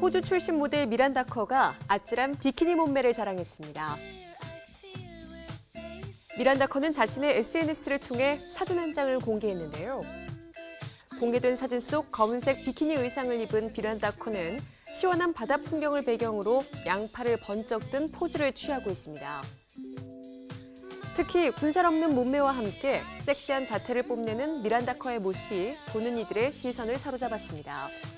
호주 출신 모델 미란다 커가 아찔한 비키니 몸매를 자랑했습니다. 미란다 커는 자신의 SNS를 통해 사진 한 장을 공개했는데요. 공개된 사진 속 검은색 비키니 의상을 입은 미란다 커는 시원한 바다 풍경을 배경으로 양팔을 번쩍 든 포즈를 취하고 있습니다. 특히 군살 없는 몸매와 함께 섹시한 자태를 뽐내는 미란다 커의 모습이 보는 이들의 시선을 사로잡았습니다.